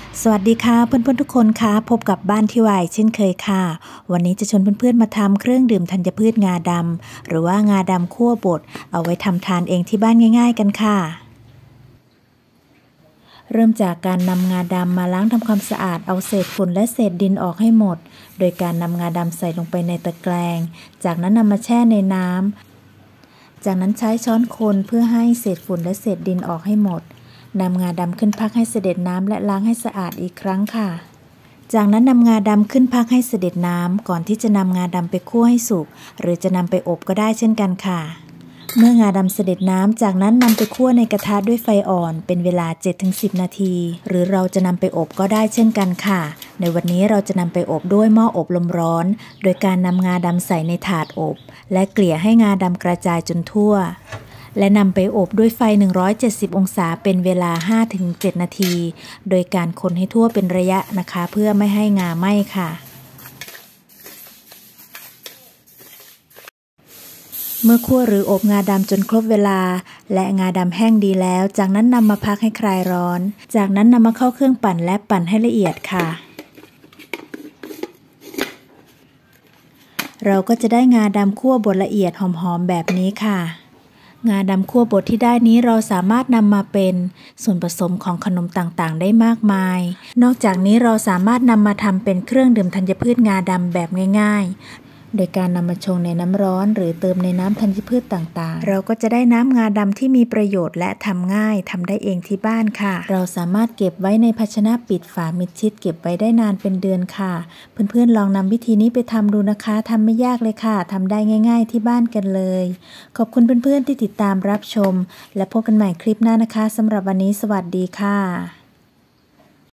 สวัสดีค่ะเพื่อนๆทุกคนค่ะพบกับบ้านที่วายเช่นเคยค่ะวันนี้จะชวนเพื่อนๆมาทำเครื่องดื่มธัญพืชงาดำหรือว่างาดำคั่วบดเอาไว้ทำทานเองที่บ้านง่ายๆกันค่ะเริ่มจากการนำงาดำมาล้างทำความสะอาดเอาเศษฝุ่นและเศษดินออกให้หมดโดยการนำงาดำใส่ลงไปในตะแกรงจากนั้นนำมาแช่ในน้ำจากนั้นใช้ช้อนคนเพื่อให้เศษฝุ่นและเศษดินออกให้หมดนำงาดำขึ้นพักให้เสด็จน้ำและล้างให้สะอาดอีกครั้งค่ะจากนั้นนำงาดำขึ้นพักให้เสด็จน้ำก่อนที่จะนำงาดำไปคั่วให้สุกหรือจะนำไปอบก็ได้เช่นกันค่ะเมื่องาดำเสด็จน้ำจากนั้นนำไปคั่วในกระทะด้วยไฟอ่อนเป็นเวลา 7-10 นาทีหรือเราจะนำไปอบก็ได้เช่นกันค่ะในวันนี้เราจะนำไปอบด้วยหม้ออบลมร้อนโดยการนำงาดำใส่ในถาดอบและเกลี่ยให้งาดำกระจายจนทั่วและนำไปอบด้วยไฟ170องศาเป็นเวลา 5-7 นาทีโดยการคนให้ทั่วเป็นระยะนะคะเพื่อไม่ให้งาไหม้ค่ะเมื่อคั่วหรืออบงาดำจนครบเวลาและงาดำแห้งดีแล้วจากนั้นนำมาพักให้คลายร้อนจากนั้นนำมาเข้าเครื่องปั่นและปั่นให้ละเอียดค่ะเราก็จะได้งาดำคั่วบดละเอียดหอมๆแบบนี้ค่ะงาดำคั่วบดที่ได้นี้เราสามารถนำมาเป็นส่วนผสมของขนมต่างๆได้มากมายนอกจากนี้เราสามารถนำมาทำเป็นเครื่องดื่มธัญพืชงาดำแบบง่ายๆโดยการนำมาชงในน้ำร้อนหรือเติมในน้ำธัญพืชต่างๆเราก็จะได้น้ำงาดำที่มีประโยชน์และทำง่ายทำได้เองที่บ้านค่ะเราสามารถเก็บไว้ในภาชนะปิดฝามิดชิดเก็บไว้ได้นานเป็นเดือนค่ะเพื่อนๆลองนำวิธีนี้ไปทำดูนะคะทำไม่ยากเลยค่ะทำได้ง่ายๆที่บ้านกันเลยขอบคุณเพื่อนๆที่ติดตามรับชมและพบกันใหม่คลิปหน้านะคะสำหรับวันนี้สวัสดีค่ะ